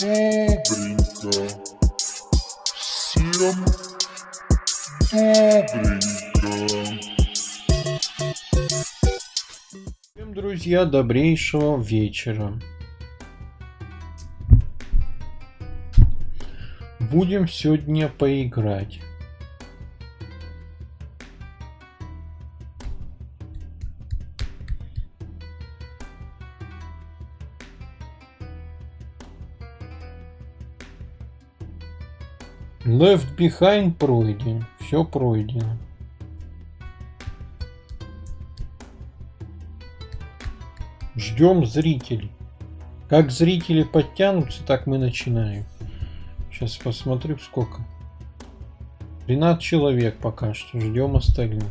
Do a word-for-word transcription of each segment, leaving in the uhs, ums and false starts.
Добренько. Всем добренько. Всем, друзья, добрейшего вечера. Будем сегодня поиграть. Left Behind пройден. Все пройдено. Ждем зрителей. Как зрители подтянутся, так мы начинаем. Сейчас посмотрю, сколько. тринадцать человек пока что. Ждем остальных.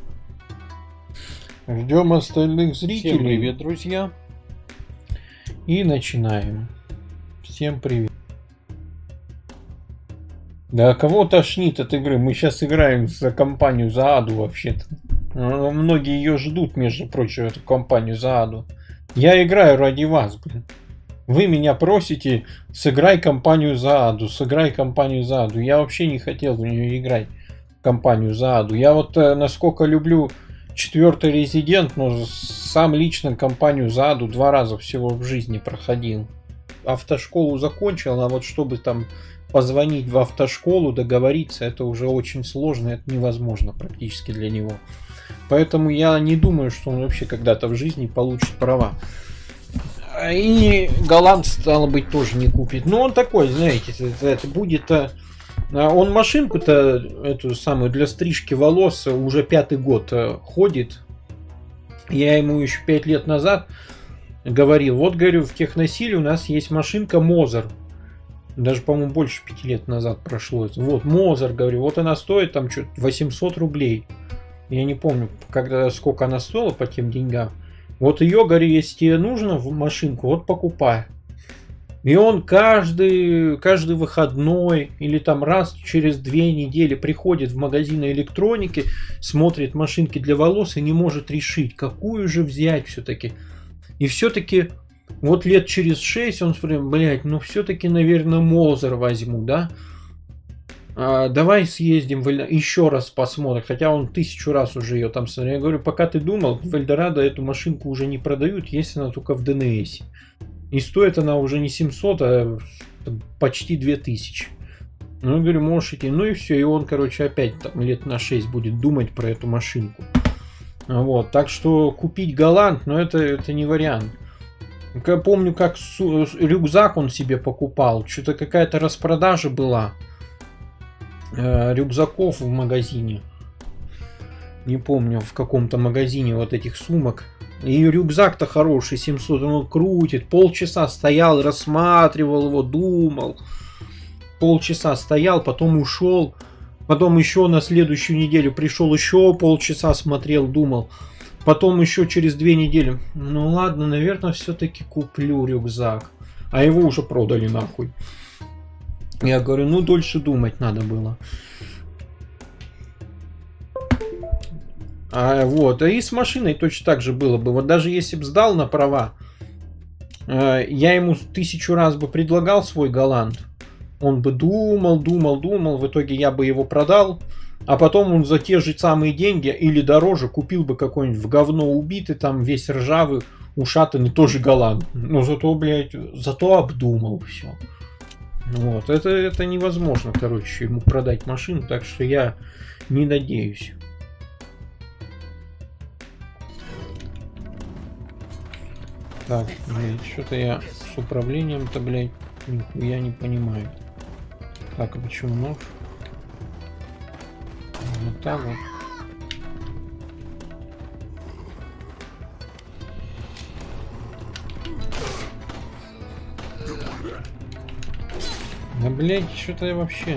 Ждем остальных зрителей. Всем привет, друзья. И начинаем. Всем привет. Да кого тошнит от игры? Мы сейчас играем за компанию за Аду вообще-то. Многие ее ждут, между прочим, эту компанию за Аду. Я играю ради вас, блин. Вы меня просите, сыграй компанию за Аду, сыграй компанию за Аду. Я вообще не хотел в нее играть, компанию за Аду. Я вот э, насколько люблю четвертый Резидент, но сам лично компанию за Аду два раза всего в жизни проходил. Автошколу закончил, а вот чтобы там позвонить в автошколу, договориться, это уже очень сложно, это невозможно практически для него. Поэтому я не думаю, что он вообще когда-то в жизни получит права. И голланд, стало быть, тоже не купит. Но он такой, знаете, это, это будет... Он машинку-то, эту самую, для стрижки волос уже пятый год ходит. Я ему еще пять лет назад говорил, вот, говорю, в Техносиле у нас есть машинка Мозер. Даже, по-моему, больше пяти лет назад прошло. Вот, Мозер, говорю, вот она стоит там что-то восемьсот рублей. Я не помню, когда, сколько она стоила по тем деньгам. Вот ее, говорю, если тебе нужно в машинку, вот покупай. И он каждый, каждый выходной или там раз через две недели приходит в магазин электроники, смотрит машинки для волос и не может решить, какую же взять все-таки. И все-таки вот лет через шесть он смотрит, блядь, ну все-таки, наверное, Мозер возьму, да? А, давай съездим в Эль... еще раз посмотрим. Хотя он тысячу раз уже ее там смотрел. Я говорю, пока ты думал, в Эльдорадо эту машинку уже не продают, есть она только в ДНС. И стоит она уже не семьсот, а почти две тысячи. Ну, я говорю, можешь идти. Ну и все. И он, короче, опять там лет на шесть будет думать про эту машинку. Вот. Так что купить голланд, но это, это не вариант. Я помню, как су... рюкзак он себе покупал. Что-то какая-то распродажа была рюкзаков в магазине. Не помню, в каком-то магазине вот этих сумок. И рюкзак-то хороший, семьсот, он крутит. Полчаса стоял, рассматривал его, думал. Полчаса стоял, потом ушел. Потом еще на следующую неделю пришел, еще полчаса смотрел, думал. Потом еще через две недели. Ну ладно, наверное, все-таки куплю рюкзак. А его уже продали нахуй. Я говорю, ну дольше думать надо было. А, вот, и с машиной точно так же было бы. Вот даже если бы сдал на права, э, я ему тысячу раз бы предлагал свой голланд. Он бы думал, думал, думал. В итоге я бы его продал. А потом он за те же самые деньги или дороже купил бы какой-нибудь в говно убитый, там весь ржавый, ушатанный, тоже голланд. Но зато, блядь, зато обдумал все. Вот, это, это невозможно, короче, ему продать машину, так что я не надеюсь. Так, блядь, что-то я с управлением-то, блядь, нихуя не понимаю. Так, а почему нож? Вот так вот. Да, блядь, что-то я вообще...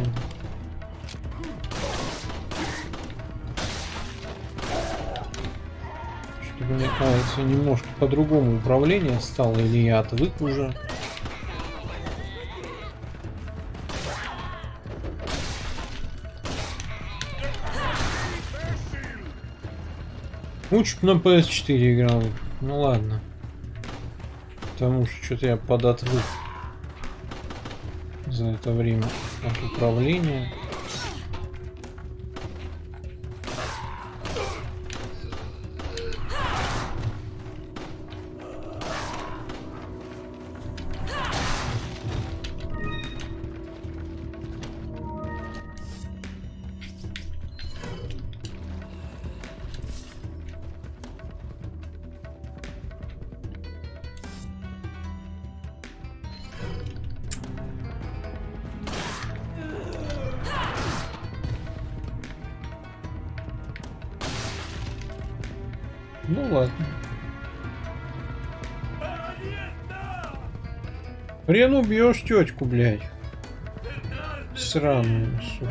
Что-то, мне кажется, немножко по-другому управление стало, или я отвык уже. Лучше бы на пэ эс четыре играл. Ну ладно. Потому что что-то я подотвык. за это время от управления. Ну ладно. Хрен убьешь тетку, блядь. Сраную, сука.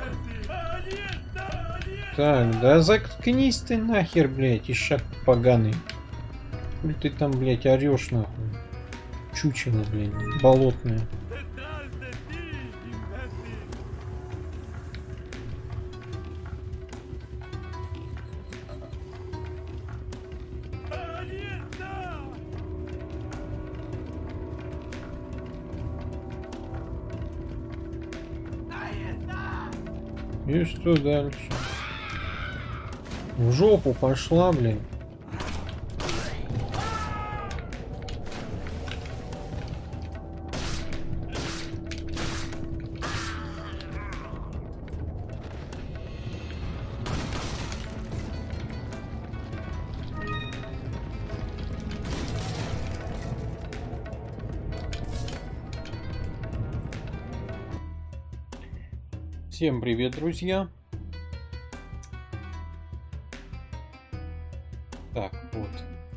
Так, да заткнись ты нахер, блядь, ишак поганый. Хуй ты там, блядь, орешь нахуй. Чучело, блядь, болотное. И что дальше? В жопу пошла, блин. Всем привет, друзья. Так, вот.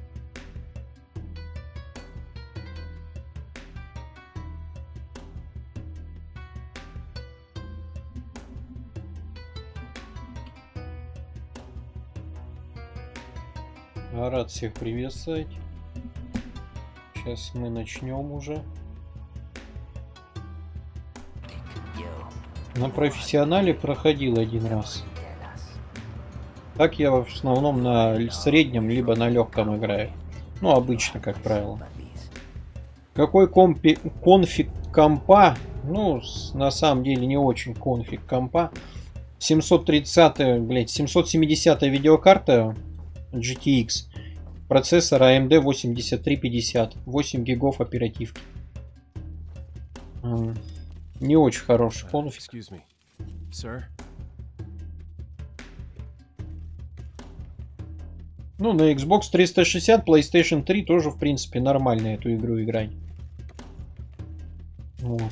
Рад всех приветствовать. Сейчас мы начнем уже. На профессионале проходил один раз. Так я в основном на среднем либо на легком играю. Ну, обычно, как правило. Какой компи конфиг компа? Ну, на самом деле не очень конфиг компа. семьсот тридцатая, блять, семьсот семидесятая видеокарта джи ти экс. Процессор эй эм ди восемьдесят три пятьдесят. восемь гигов оперативки. Не очень хороший конфиг. Ну, на Xbox триста шестьдесят, PlayStation три тоже, в принципе, нормально эту игру играть. Вот.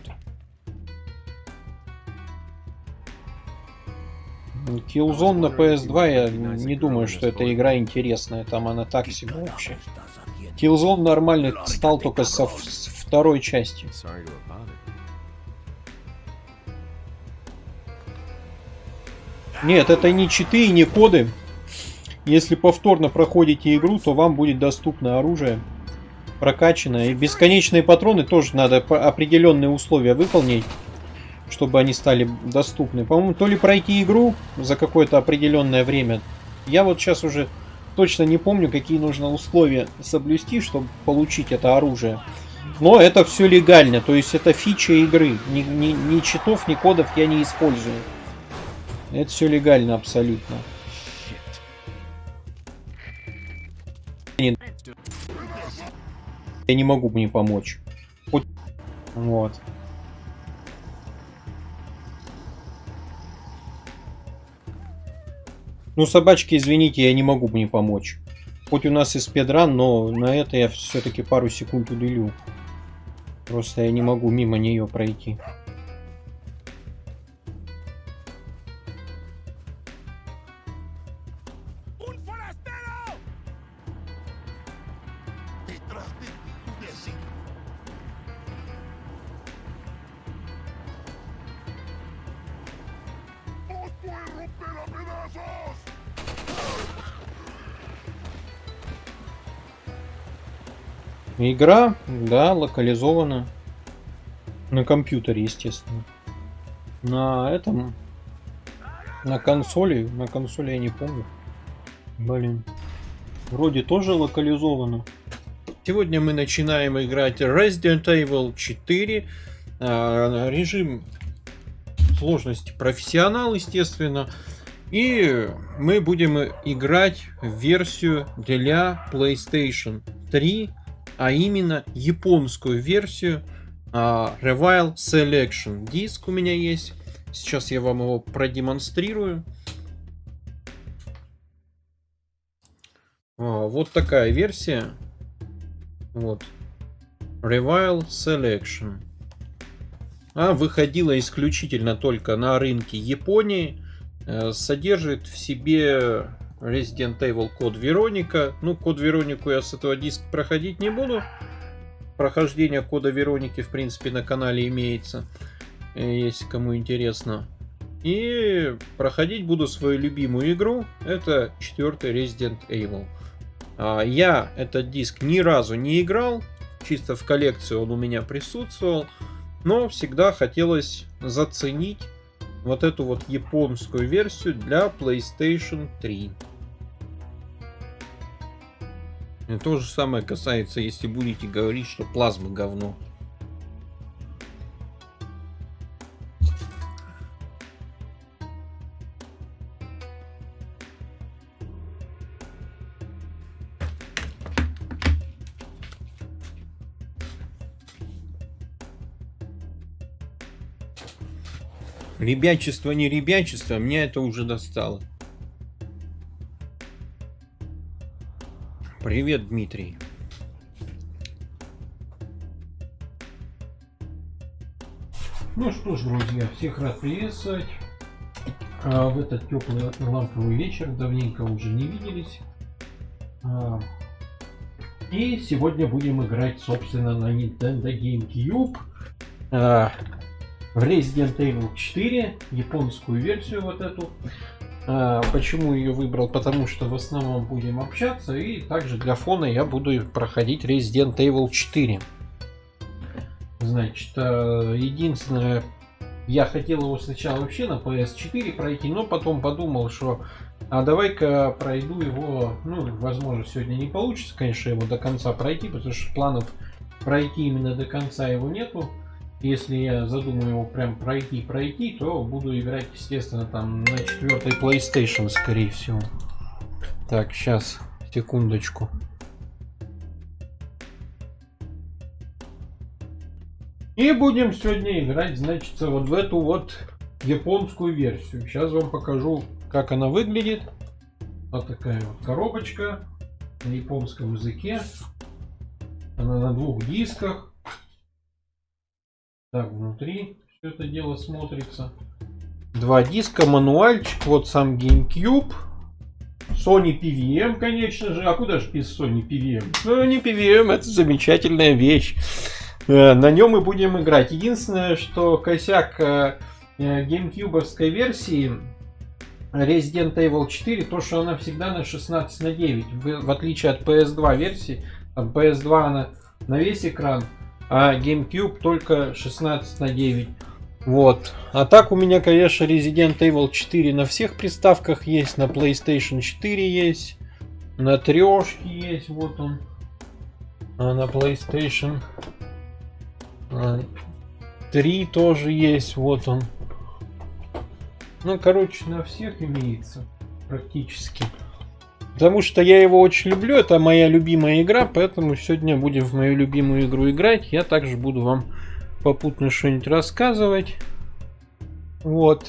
Killzone на пи эс два, я не думаю, что эта игра интересная. Там она так себе вообще. Killzone нормальный стал только со второй части. Нет, это не читы и не коды. Если повторно проходите игру, то вам будет доступно оружие прокачанное. И бесконечные патроны тоже надо определенные условия выполнить, чтобы они стали доступны. По-моему, то ли пройти игру за какое-то определенное время. Я вот сейчас уже точно не помню, какие нужно условия соблюсти, чтобы получить это оружие. Но это все легально, то есть это фича игры. Ни, ни, ни читов, ни кодов я не использую. Это все легально абсолютно. Я не могу мне помочь. Вот. Ну, собачки, извините, я не могу мне помочь. Хоть у нас и спидран, но на это я все-таки пару секунд уделю. Просто я не могу мимо нее пройти. Игра, да, локализована на компьютере, естественно. На этом, на консоли, на консоли я не помню. Блин, вроде тоже локализовано. Сегодня мы начинаем играть Resident Evil четыре А, режим сложности профессионал, естественно. И мы будем играть в версию для PlayStation три, а именно японскую версию uh, Revile Selection. Диск у меня есть. Сейчас я вам его продемонстрирую. Uh, вот такая версия. Вот. Revile Selection. А выходила исключительно только на рынке Японии. Содержит в себе Resident Evil Code Veronica. Ну, Code Veronica я с этого диска проходить не буду. Прохождение кода Вероники, в принципе, на канале имеется, если кому интересно. И проходить буду свою любимую игру. Это четвертый Resident Evil. Я этот диск ни разу не играл. Чисто в коллекции он у меня присутствовал. Но всегда хотелось заценить вот эту вот японскую версию для PlayStation три. И то же самое касается, если будете говорить, что плазма говно. Ребячество, не ребячество, меня это уже достало. Привет, Дмитрий. Ну что ж, друзья, всех рад приветствовать. А, в этот теплый ламповый вечер, давненько уже не виделись. А, и сегодня будем играть, собственно, на Nintendo GameCube. А, в Resident Evil четыре, японскую версию вот эту. А, почему ее выбрал? Потому что в основном будем общаться, и также для фона я буду проходить Resident Evil четыре. Значит, единственное, я хотел его сначала вообще на пи эс четыре пройти, но потом подумал, что а давай-ка пройду его, ну, возможно, сегодня не получится, конечно, его до конца пройти, потому что планов пройти именно до конца его нету. Если я задумаю его прям пройти, пройти, то буду играть, естественно, там на четвертой PlayStation, скорее всего. Так, сейчас, секундочку. И будем сегодня играть, значит, вот в эту вот японскую версию. Сейчас вам покажу, как она выглядит. Вот такая вот коробочка на японском языке. Она на двух дисках. Так, внутри все это дело смотрится. Два диска, мануальчик, вот сам GameCube. Sony пи ви эм, конечно же. А куда же без Sony пи ви эм? Ну, не пи ви эм, это замечательная вещь. На нем мы будем играть. Единственное, что косяк GameCube-овской версии Resident Evil четыре, то, что она всегда на шестнадцать на девять. В отличие от пи эс два версии. Там пи эс два она на весь экран, а GameCube только шестнадцать на девять. Вот. А так у меня, конечно, Resident Evil четыре на всех приставках есть. На PlayStation четыре есть. На трешке есть. Вот он. А на PlayStation три тоже есть. Вот он. Ну, короче, на всех имеется. Практически. Потому что я его очень люблю. Это моя любимая игра. Поэтому сегодня будем в мою любимую игру играть. Я также буду вам попутно что-нибудь рассказывать. Вот.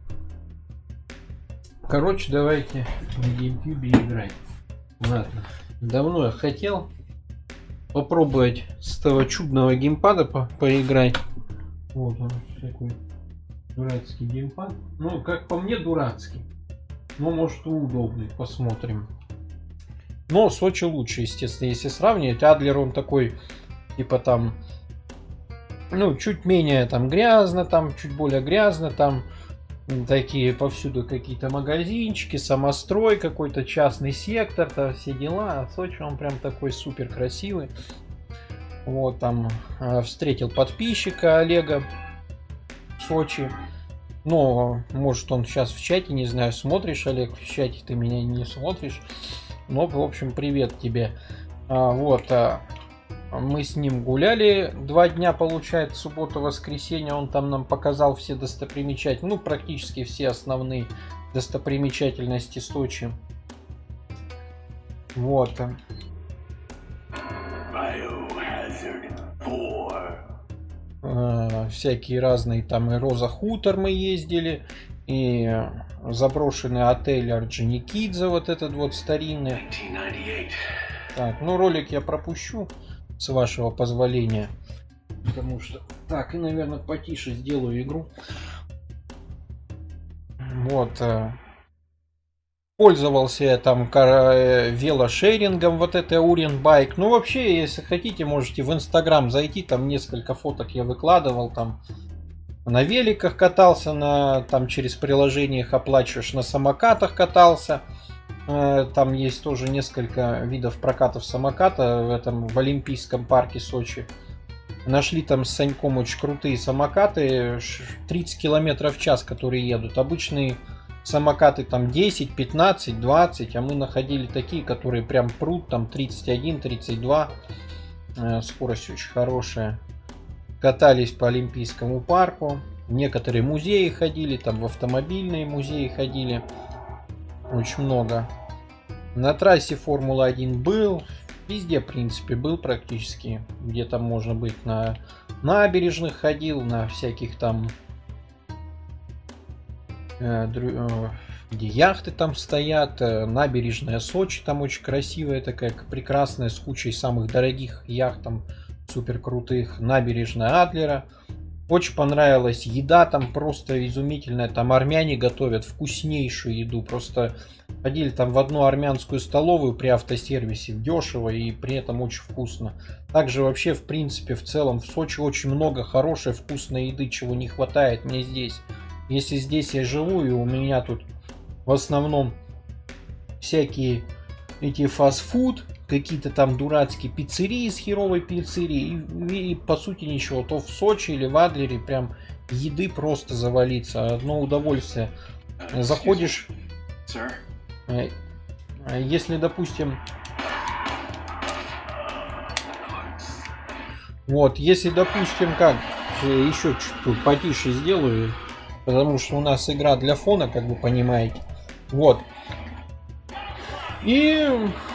Короче, давайте на GameCube играть. Ладно. Давно я хотел попробовать с этого чудного геймпада по поиграть. Вот он, такой дурацкий геймпад. Ну, как по мне, дурацкий. Но, может, и удобный. Посмотрим. Но Сочи лучше, естественно, если сравнивать. Адлер, он такой, типа там, ну, чуть менее там грязно, там чуть более грязно, там такие повсюду какие-то магазинчики, самострой, какой-то частный сектор, то все дела. А Сочи, он прям такой супер красивый. Вот там э, встретил подписчика Олега в Сочи. Но, может, он сейчас в чате, не знаю, смотришь, Олег, в чате ты меня не смотришь. Но, в общем, привет тебе. А, вот. А, Мы с ним гуляли два дня, получается, суббота-воскресенье. Он там нам показал все достопримечательности, ну, практически все основные достопримечательности Сочи. Вот. Э, всякие разные, там и Роза Хутор мы ездили, и заброшенный отель Орджоникидзе, вот этот вот старинный. Так, ну ролик я пропущу, с вашего позволения, потому что... Так, и, наверное, потише сделаю игру. Вот. Пользовался я там велошерингом, вот это Уренбайк. Ну, вообще, если хотите, можете в Инстаграм зайти, там несколько фоток я выкладывал, там на великах катался, на, там через приложение их оплачиваешь, на самокатах катался. Там есть тоже несколько видов прокатов самоката в этом, в Олимпийском парке Сочи. Нашли там с Саньком очень крутые самокаты, тридцать километров в час, которые едут. Обычные самокаты там десять, пятнадцать, двадцать, а мы находили такие, которые прям прут, там тридцать один, тридцать два. Скорость очень хорошая. Катались по Олимпийскому парку. В некоторые музеи ходили, там в автомобильные музеи ходили. Очень много. На трассе Формула один был. Везде, в принципе, был практически. Где там можно быть, на набережных ходил, на всяких там, э, э, где яхты там стоят. Э, набережная Сочи там очень красивая, такая прекрасная, с кучей самых дорогих яхт там, супер крутых. Набережная Адлера. Очень понравилась еда, там просто изумительная. Там армяне готовят вкуснейшую еду. Просто ходили там в одну армянскую столовую при автосервисе, дешево и при этом очень вкусно. Также вообще, в принципе, в целом в Сочи очень много хорошей вкусной еды, чего не хватает мне здесь. Если здесь я живу, и у меня тут в основном всякие эти фастфуд, какие-то там дурацкие пиццерии с херовой пиццерией, и, и по сути ничего, то в Сочи или в Адлере прям еды просто завалиться, одно удовольствие. Заходишь, если, допустим, вот, если, допустим, как, еще чуть-чуть потише сделаю, потому что у нас игра для фона, как вы понимаете, вот, и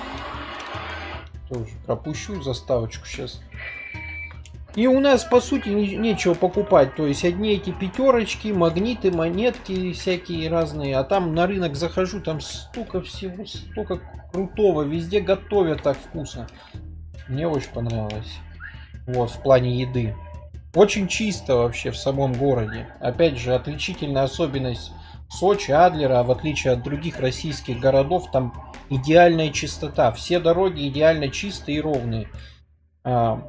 тоже пропущу заставочку сейчас. И у нас, по сути, не, нечего покупать. То есть одни эти пятерочки, магниты, монетки всякие разные. А там на рынок захожу, там столько всего, столько крутого. Везде готовят так вкусно. Мне очень понравилось. Вот, в плане еды. Очень чисто вообще в самом городе. Опять же, отличительная особенность Сочи, Адлера, в отличие от других российских городов, там идеальная чистота. Все дороги идеально чистые и ровные. А,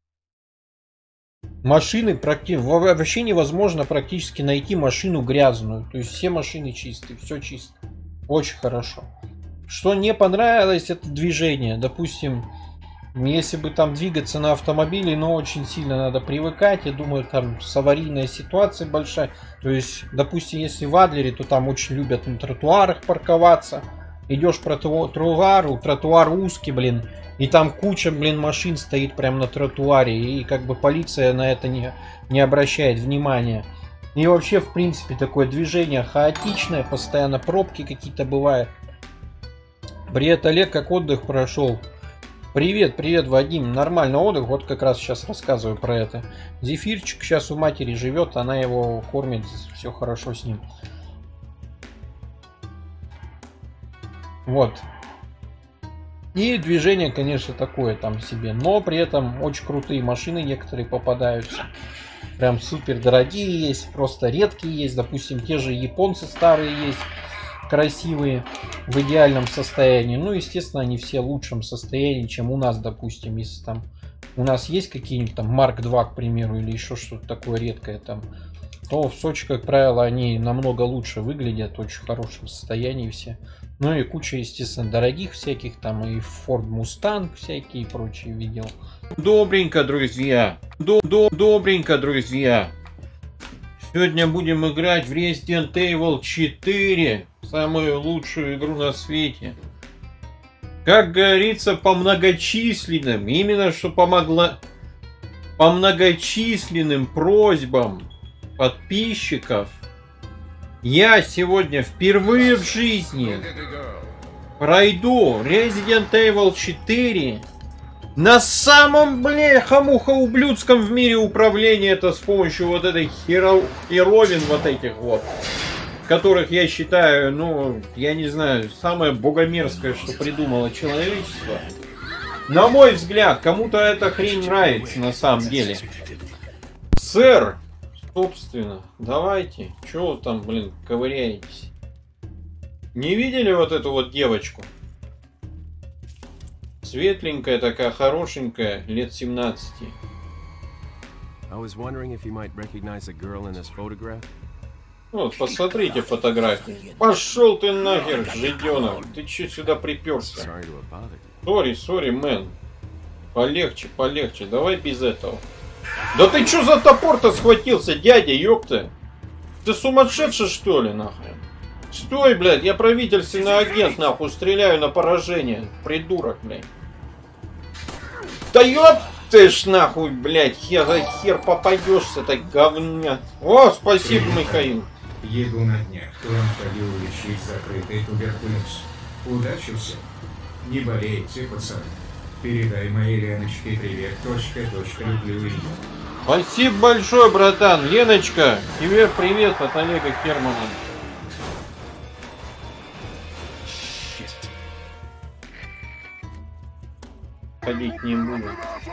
машины практи... вообще невозможно практически найти машину грязную. То есть все машины чистые, все чисто. Очень хорошо. Что не понравилось, это движение. Допустим, если бы там двигаться на автомобиле, но очень сильно надо привыкать. Я думаю, там с аварийной ситуацией большая. То есть, допустим, если в Адлере, то там очень любят на тротуарах парковаться. Идешь по тротуару, тротуар узкий, блин, и там куча, блин, машин стоит прямо на тротуаре, и как бы полиция на это не, не обращает внимания. И вообще, в принципе, такое движение хаотичное, постоянно пробки какие-то бывают. Привет, Олег, как отдых прошел? Привет, привет, Вадим, нормальный отдых, вот как раз сейчас рассказываю про это. Зефирчик сейчас у матери живет, она его кормит, все хорошо с ним. Вот. И движение, конечно, такое там себе. Но при этом очень крутые машины некоторые попадаются. Прям супер дорогие есть, просто редкие есть. Допустим, те же японцы старые есть, красивые, в идеальном состоянии. Ну, естественно, они все в лучшем состоянии, чем у нас, допустим. Если там у нас есть какие-нибудь там Марк два, к примеру, или еще что-то такое редкое там, то в Сочи, как правило, они намного лучше выглядят, в очень хорошем состоянии все. Ну и куча, естественно, дорогих всяких, там и Ford Mustang всякие и прочие видел. Добренько, друзья. До -до Добренько, друзья. Сегодня будем играть в Resident Evil четыре. Самую лучшую игру на свете. Как говорится, по многочисленным, именно что помогла, по многочисленным просьбам подписчиков, я сегодня впервые в жизни пройду Resident Evil четыре на самом, бляха-муха, ублюдском в мире управлении. Это с помощью вот этой херо... херовин вот этих вот, которых я считаю, ну, я не знаю, самое богомерзкое, что придумало человечество. На мой взгляд, кому-то эта хрень нравится на самом деле. Сэр, собственно, давайте. Чего вы там, блин, ковыряетесь? Не видели вот эту вот девочку? Светленькая такая, хорошенькая, лет семнадцати. Вот, посмотрите фотографии. Пошел ты нахер, жиденок. Ты че сюда приперся? Сори, сори, мэн. Полегче, полегче. Давай без этого. Да ты че за топор-то схватился, дядя, ёпта? Ты сумасшедший, что ли, нахрен? Стой, блядь, я правительственный агент, нахуй, стреляю на поражение. Придурок, блядь. Да ёп ты ж нахуй, блядь, хер за хер попадешься, так говня. О, спасибо, Михаил. Еду на днях, к вам ходил лечить закрытый туберкулез. Удачи всем. Не болейте, пацаны. Передай моей Леночке привет, точка, точка, люблю ее. Спасибо большое, братан. Леночка, тебе привет от Олега Кермана. Ходить не буду.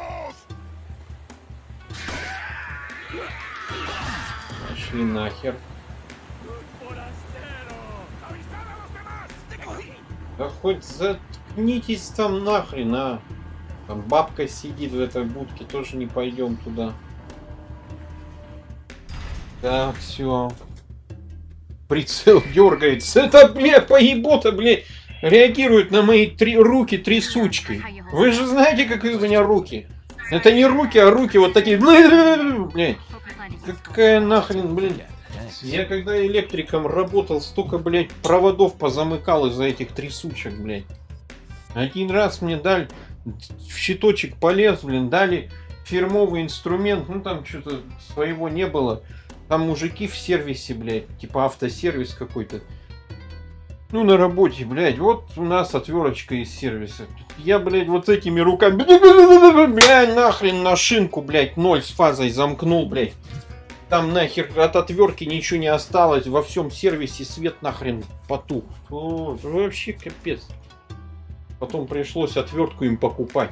Пошли нахер. Да хоть заткнитесь там нахрен, а. Там бабка сидит в этой будке, тоже не пойдем туда. Так, все. Прицел дергается. Это, блядь, поебота, блядь, реагирует на мои три руки трясучкой. Вы же знаете, как у меня руки. Это не руки, а руки вот такие. Блядь. Какая нахрен, блядь. Я когда электриком работал, столько, блядь, проводов позамыкал из-за этих трясучек, блядь. Один раз мне дали, в щиточек полез, блин, дали фирмовый инструмент, ну там что-то своего не было. Там мужики в сервисе, блядь, типа автосервис какой-то. Ну, на работе, блядь, вот у нас отверточка из сервиса. Я, блядь, вот этими руками, блядь, нахрен на шинку, блядь, ноль с фазой замкнул, блядь. Там нахер от отвертки ничего не осталось, во всем сервисе свет нахрен потух. О, вообще капец. Потом пришлось отвертку им покупать.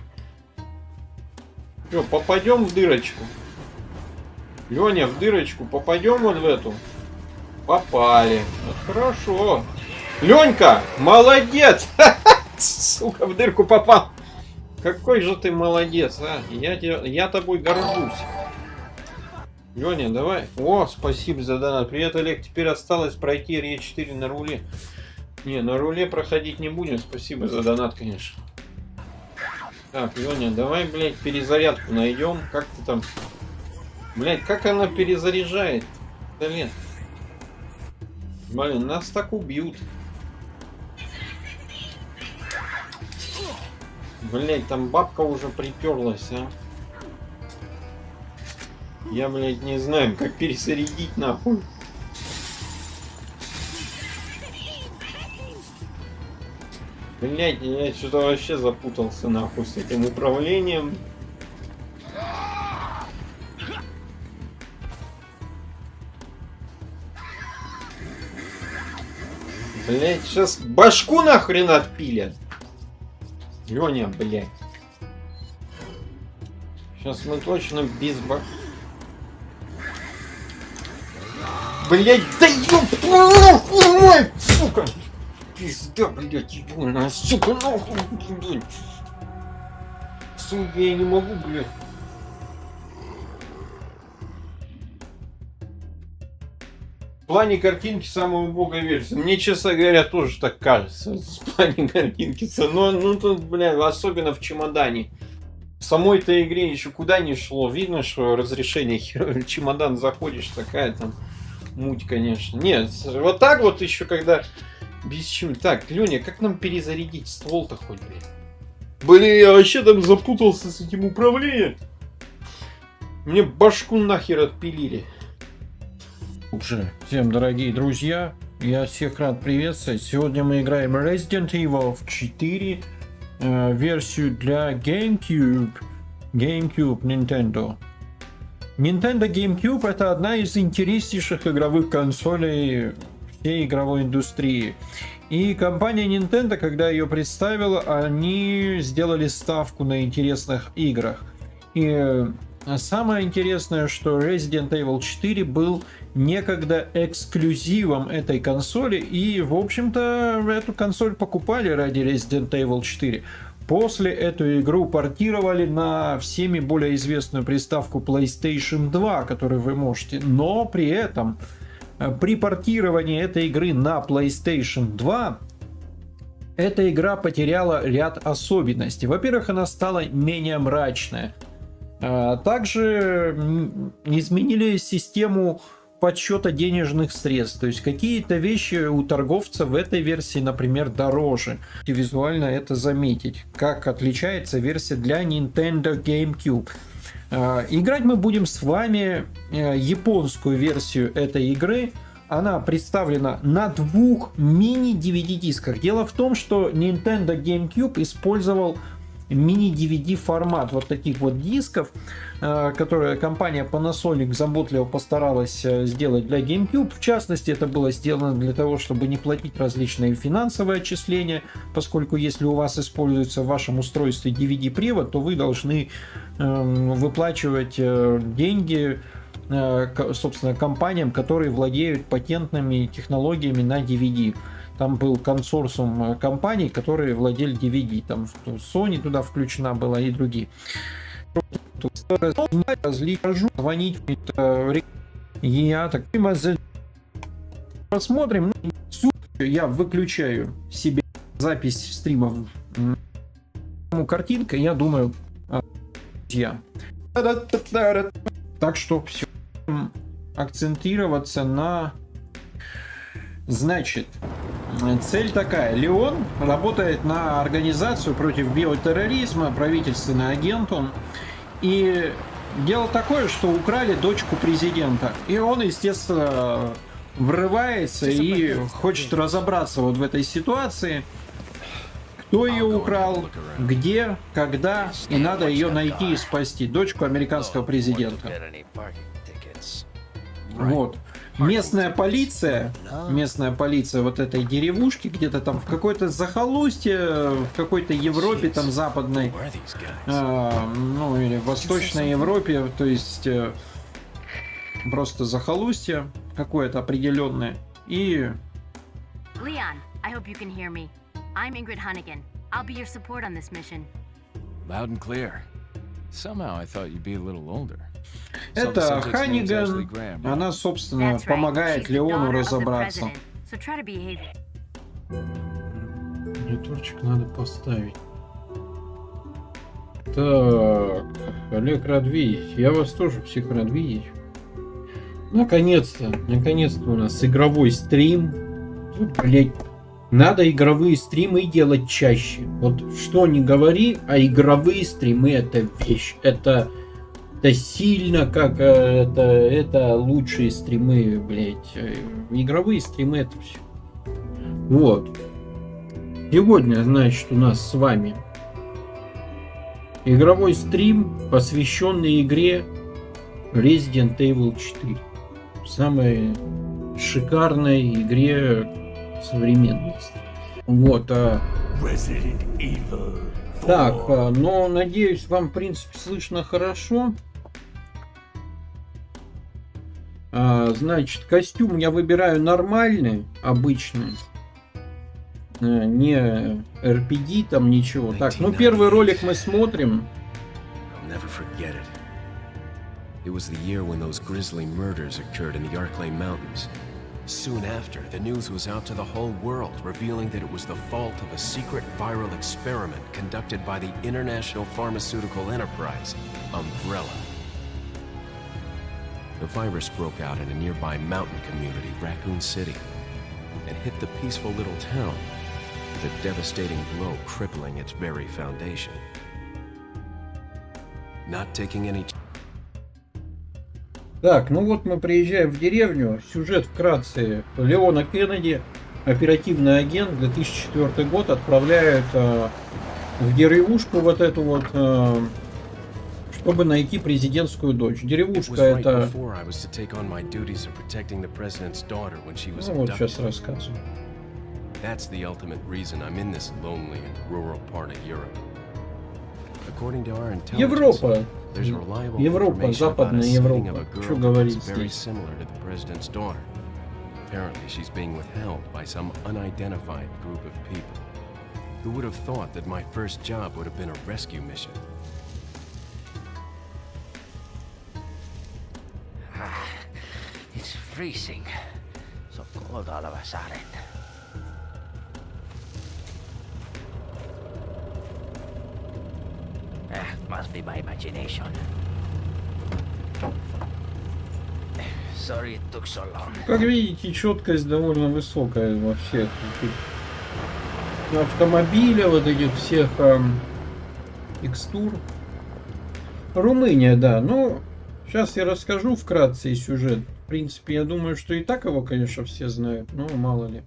Что, попадем в дырочку? Леня, в дырочку попадем вот в эту? Попали. Вот хорошо. Ленька, молодец! Сука, в дырку попал. Какой же ты молодец, а? Я, я тобой горжусь. Леня, давай. О, спасибо за донат. Привет, Олег. Теперь осталось пройти эр е четыре на руле. Не, на руле проходить не будем. Спасибо за донат, конечно. Так, Леня, давай, блядь, перезарядку найдем. Как ты там... Блядь, как она перезаряжает? Блин. Блин, нас так убьют. Блядь, там бабка уже приперлась, а. Я, блядь, не знаю, как перезарядить, нахуй. Блядь, я что-то вообще запутался, нахуй, с этим управлением. Блядь, сейчас башку нахрен отпилят. Леня, блядь. Сейчас мы точно без башки. Блять, да ёб, сука! Пизда, блять, ебаная, сука, нахуй, блядь. Сука, я не могу, блядь. В плане картинки самая убогая версия. Мне, честно говоря, тоже так кажется. В плане картинки. Но, ну тут, блядь, особенно в чемодане. В самой-то игре еще куда не шло. Видно, что разрешение херовое. Чемодан заходишь, такая там... Муть, конечно. Нет, вот так вот еще, когда Без чего. Так, Леня, как нам перезарядить ствол-то хоть, блин? Блин, я вообще там запутался с этим управлением. Мне башку нахер отпилили. Уже. Всем, дорогие друзья, я всех рад приветствовать. Сегодня мы играем Resident Evil четыре, э, версию для GameCube. GameCube Nintendo. Nintendo GameCube — это одна из интереснейших игровых консолей всей игровой индустрии. И компания Nintendo, когда ее представила, они сделали ставку на интересных играх. И самое интересное, что Resident Evil четыре был некогда эксклюзивом этой консоли, и, в общем-то, эту консоль покупали ради Resident Evil четыре. После эту игру портировали на всеми более известную приставку PlayStation два, которую вы можете, но при этом при портировании этой игры на PlayStation два эта игра потеряла ряд особенностей. Во-первых, она стала менее мрачная. Также изменили систему подсчета денежных средств. То есть какие-то вещи у торговца в этой версии, например, дороже. И визуально это заметить, как отличается версия для Nintendo GameCube. Играть мы будем с вами японскую версию этой игры. Она представлена на двух мини-ди ви ди-дисках. Дело в том, что Nintendo GameCube использовал мини-ди ви ди формат вот таких вот дисков, которые компания Panasonic заботливо постаралась сделать для GameCube. В частности, это было сделано для того, чтобы не платить различные финансовые отчисления, поскольку если у вас используется в вашем устройстве ди ви ди-привод, то вы должны выплачивать деньги, собственно, компаниям, которые владеют патентными технологиями на ди ви ди. Там был консорциум компаний, которые владели ди ви ди. Там Sony туда включена была и другие. Звонить. Я так посмотрим. Я выключаю себе запись стримов. Картинка, я думаю, друзья. Так что все. Акцентироваться на... Значит, цель такая. Леон работает на организацию против биотерроризма, правительственный агент он. И дело такое, что украли дочку президента. И он, естественно, врывается и хочет разобраться вот в этой ситуации. Кто ее украл, где, когда, и надо ее найти и спасти. Дочку американского президента. Вот. Местная полиция, местная полиция вот этой деревушки, где-то там в какой-то захолустье, в какой-то Европе там западной, э, ну или восточной Европе, то есть э, просто захолустье какое-то определенное. И... Leon, I hope you can hear me. I'm Ingrid Hunnigan. I'll be your support on this mission. Loud and clear. Somehow I thought you'd be a little older. Это Ханниган, она, собственно, помогает Леону разобраться. Мониторчик надо поставить. Так, Олег, рад видеть. Я вас тоже всех рад видеть. Наконец-то, наконец-то у нас игровой стрим. Блять, надо игровые стримы делать чаще. Вот что ни говори, а игровые стримы — это вещь. Это... Это сильно, как это, это лучшие стримы, блять. Игровые стримы — это все. Вот. Сегодня, значит, у нас с вами игровой стрим, посвященный игре Resident Evil четыре. Самой шикарной игре современности. Вот. А... Resident Evil. Так, но надеюсь, вам, в принципе, слышно хорошо. А, значит, костюм я выбираю нормальный, обычный. А, не эр пи ди, там ничего. Так, ну первый ролик мы смотрим. Soon after, the news was out to the whole world, revealing that it was the fault of a secret viral experiment conducted by the international pharmaceutical enterprise, Umbrella. The virus broke out in a nearby mountain community, Raccoon City. and hit the peaceful little town with a devastating blow crippling its very foundation. Not taking any... Так, ну вот мы приезжаем в деревню. Сюжет вкратце. Леона Кеннеди, оперативный агент, две тысячи четвёртый год, отправляет э, в деревушку вот эту вот, э, чтобы найти президентскую дочь. Деревушка это... Ну вот сейчас рассказываю. That's the ultimate reason I'm in this lonely and rural part of Europe. According to our intelligence, Европа. there's reliable Европа, information about a Западная sighting Европа. of a girl Что who's говорить very здесь? similar to the president's daughter. Apparently, she's being withheld by some unidentified group of people. Who would have thought that my first job would have been a rescue mission? Ah, it's freezing. So cold all of a sudden. Ah, must be my imagination. Sorry it took so long. Как видите, четкость довольно высокая во всех автомобиля, вот этих всех эм, текстур. Румыния, да. Ну, сейчас я расскажу вкратце сюжет. В принципе, я думаю, что и так его, конечно, все знают, но мало ли.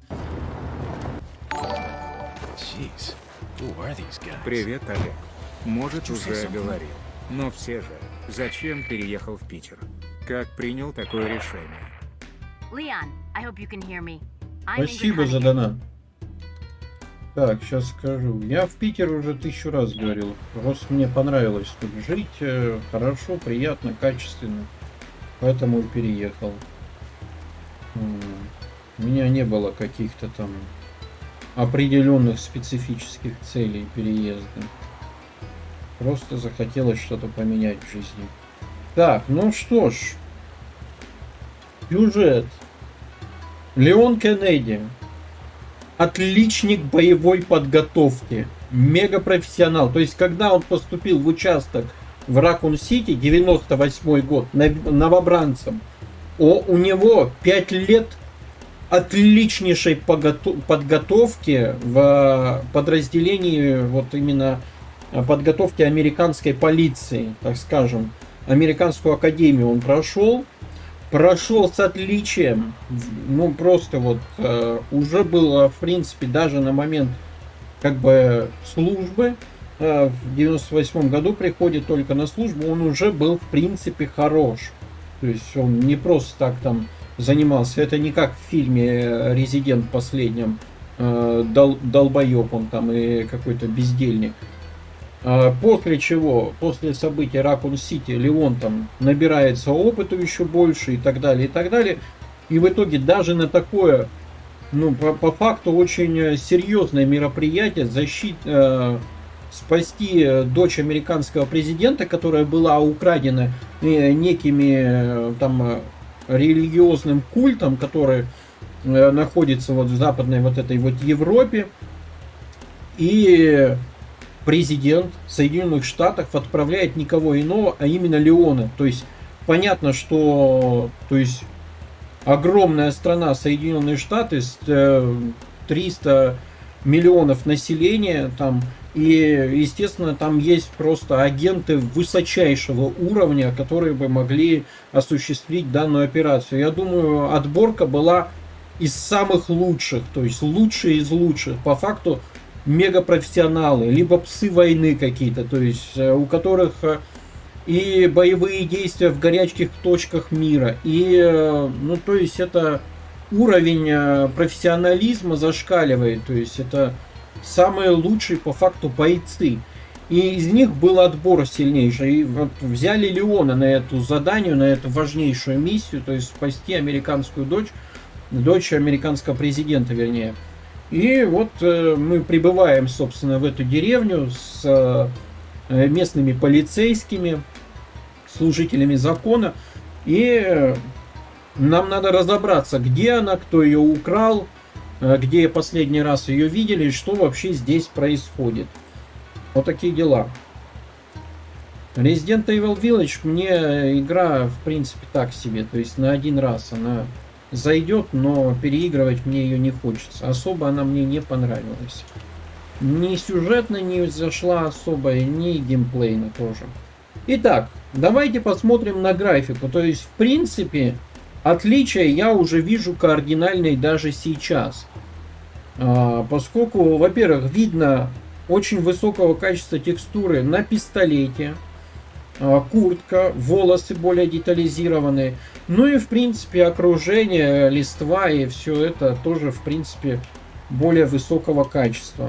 Jeez, who are these guys? Привет, Олег. Может, уже говорил. Но все же, зачем переехал в Питер? Как принял такое решение? Leon, I hope you can hear me. I'm Спасибо Ingrid за Hunnigan. донат. Так, сейчас скажу. Я в Питер уже тысячу раз говорил. Просто мне понравилось тут жить. э, Хорошо, приятно, качественно. Поэтому и переехал. М, У меня не было каких-то там определенных специфических целей переезда. Просто захотелось что-то поменять в жизни. Так, ну что ж. Сюжет. Леон Кеннеди. Отличник боевой подготовки. Мегапрофессионал. То есть, когда он поступил в участок в Ракун-Сити, девяносто восьмой год, новобранцем, о, у него пять лет отличнейшей погото- подготовки в подразделении вот именно подготовки американской полиции, так скажем. Американскую академию он прошел. Прошел с отличием. Ну, просто вот э, уже было, в принципе, даже на момент как бы службы. Э, в девяносто восьмом году приходит только на службу. Он уже был, в принципе, хорош. То есть он не просто так там занимался. Это не как в фильме «Резидент» последнем. Э, дол, долбоеб он там и какой-то бездельник. После чего, после событий Ракун-Сити, Леон там набирается опыту еще больше и так далее, и так далее. И в итоге даже на такое, ну, по, по факту очень серьезное мероприятие, защит, э, спасти дочь американского президента, которая была украдена э, некими э, там религиозным культом, который э, находится вот в западной вот этой вот Европе. И президент Соединенных Штатов отправляет никого иного, а именно Леона. То есть понятно, что то есть огромная страна Соединенные Штаты с триста миллионов населения там, и естественно там есть просто агенты высочайшего уровня, которые бы могли осуществить данную операцию. Я думаю, отборка была из самых лучших, то есть лучшие из лучших. По факту мегапрофессионалы, либо псы войны какие-то, то есть у которых и боевые действия в горячих точках мира, и, ну, то есть это уровень профессионализма зашкаливает, то есть это самые лучшие по факту бойцы. И из них был отбор сильнейший. И вот взяли Леона на эту задание, на эту важнейшую миссию, то есть спасти американскую дочь, дочь американского президента, вернее. И вот э, мы прибываем, собственно, в эту деревню с э, местными полицейскими, служителями закона. И э, нам надо разобраться, где она, кто ее украл, э, где последний раз ее видели, и что вообще здесь происходит. Вот такие дела. Resident Evil Village мне игра, в принципе, так себе. То есть на один раз она зайдет, но переигрывать мне ее не хочется. Особо она мне не понравилась. Ни сюжетно не зашла особо, ни геймплейно тоже. Итак, давайте посмотрим на графику. То есть, в принципе, отличия я уже вижу кардинальные даже сейчас. А, поскольку, во-первых, видно очень высокого качества текстуры на пистолете. А, куртка, волосы более детализированные. Ну и, в принципе, окружение, листва и все это тоже, в принципе, более высокого качества.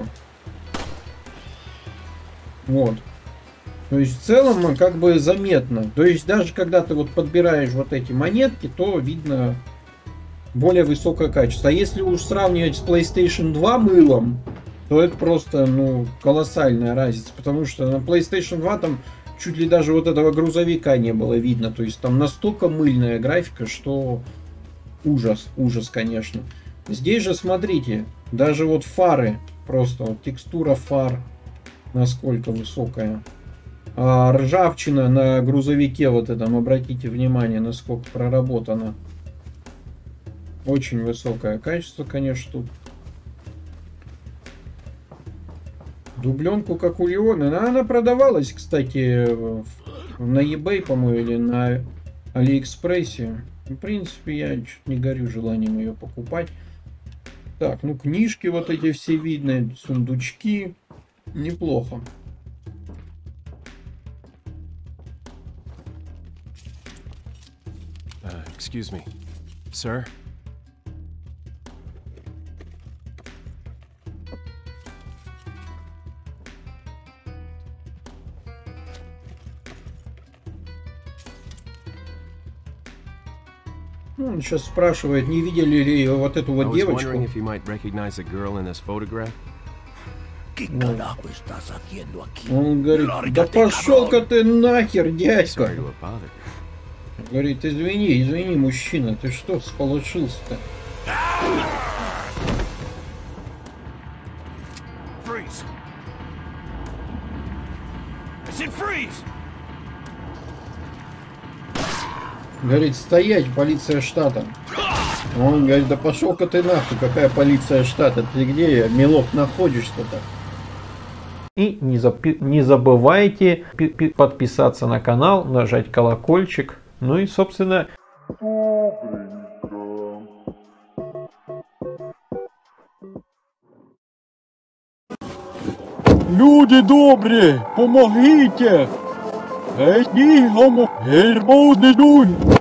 Вот. То есть в целом как бы заметно. То есть даже когда ты вот подбираешь вот эти монетки, то видно более высокое качество. А если уж сравнивать с PlayStation два мылом, то это просто, ну, колоссальная разница. Потому что на PlayStation два там чуть ли даже вот этого грузовика не было видно. То есть там настолько мыльная графика, что ужас, ужас, конечно. Здесь же, смотрите, даже вот фары, просто вот текстура фар, насколько высокая. А ржавчина на грузовике вот этом, обратите внимание, насколько проработана. Очень высокое качество, конечно, тут. Дубленку как у Леона. Она продавалась, кстати, на eBay, по-моему, или на Алиэкспрессе. В принципе, я чуть не горю желанием ее покупать. Так, ну книжки вот эти все видны, сундучки. Неплохо. Uh, excuse me, sir? Он сейчас спрашивает, не видели ли вот эту вот девочку. Он говорит, да пошел-ка ты нахер, дядька. Говорит, извини, извини, мужчина, ты что сполошился-то? Говорит, стоять, полиция штата. Он говорит, да пошел-ка ты нахуй, какая полиция штата, ты где, милок, находишься-то? И не, запи- не забывайте подписаться на канал, нажать колокольчик. Ну и, собственно... Люди добрі, помогите! Ей, ні, гомо, гермони дуй!